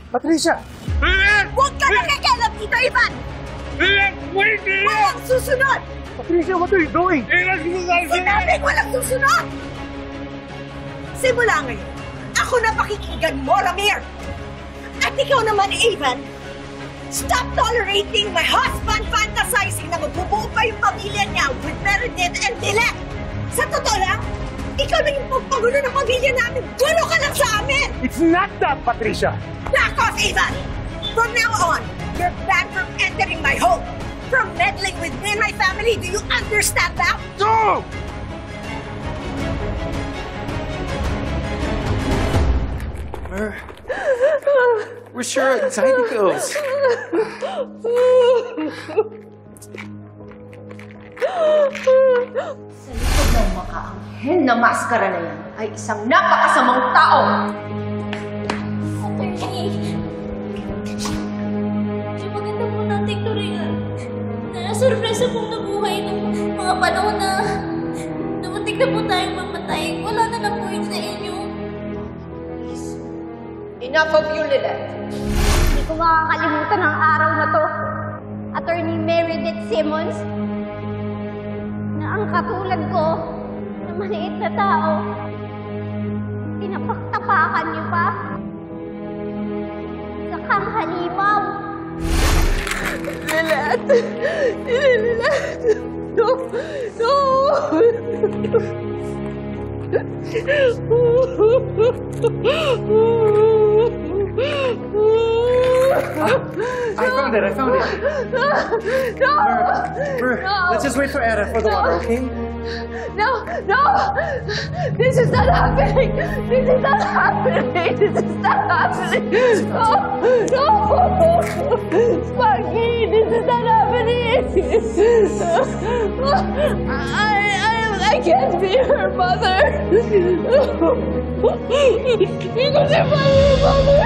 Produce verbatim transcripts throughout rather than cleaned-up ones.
Patricia! Huwag ka nakikialam dito, Ivan! Wait! Walang susunod! Patricia, what are you doing? Sinabing walang susunod! Simula ngayon, ako na pakikinggan mo, Ramir! At ikaw naman, Ivan, stop tolerating my husband fantasizing na magbubuo pa yung pamilya niya with Meredith and Dylan! Sa totoo lang, ikaw na yung pagpagulo ng pamilya namin. Gulo ka lang sa amin! It's not that, Patricia! Back off, Ivan! From now on, you're banned from entering my home. From meddling with me and my family. Do you understand that? No! Mer, where's your anxiety pills? Sa likod ng makaanghel na maskara na yan ay isang napakasamang tao! Attorney, yung maganda po nating turingan na sorpresa pong nabuhay ng mga panahon na dumating na po tayong mamatay. Wala na lang po yun sa inyo. Enough of you, Lilith! Hindi ko makakalimutan ang araw na to. Attorney Meredith Simmons, na ang katulad ko, na maliit na tao, tinapaktapakan niyo pa. Sakang halimaw. Lilith! Lilith! No! No! I found it, I found it. No! Mer, Mer, No. let's just wait for Era for the water, okay? No! No! This is not happening! This is not happening! This is not happening! No! No! Sparky! This is not happening! I, I, I can't be her mother! Hindi ko siya pa her mother!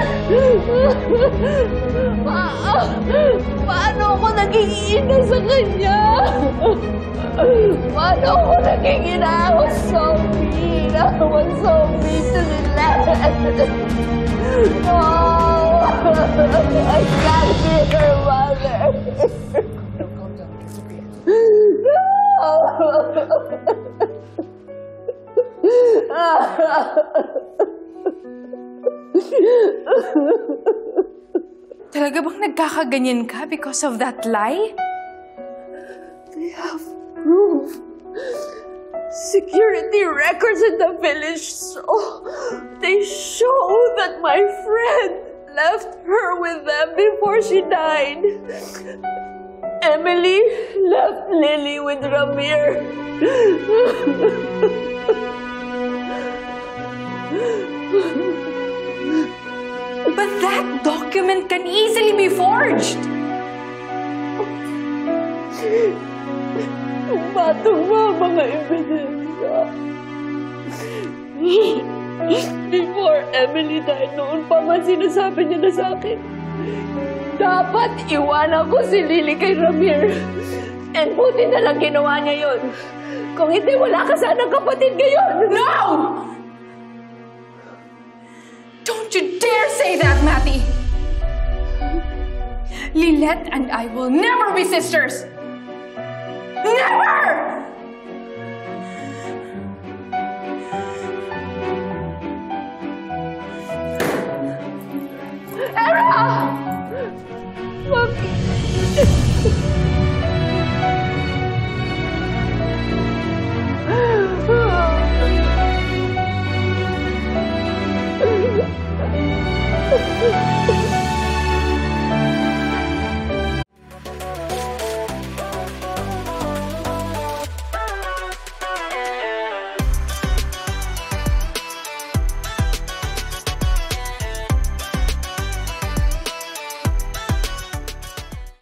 Pa paano ako naging ina sa kanya? Paano ako naging ina? I was so mean. I was so mean to Lilith. No! I can't be her mother. Talaga bang nagkakaganyan ka because of that lie? They have proof. Security records in the village, so they show that my friend left her with them before she died. Emily left Lily with Ramir. But that document can easily be forged! Batong mga mga ebidensya. Before Emily died, noon pa man sinasabi niya na sa akin, dapat iwanan ko si Lily kay Ramir. And buti na lang ginawa niya yun. Kung hindi, wala ka sanang kapatid ngayon. No! Don't you dare say that, Matty! Lilette and I will never be sisters! Never!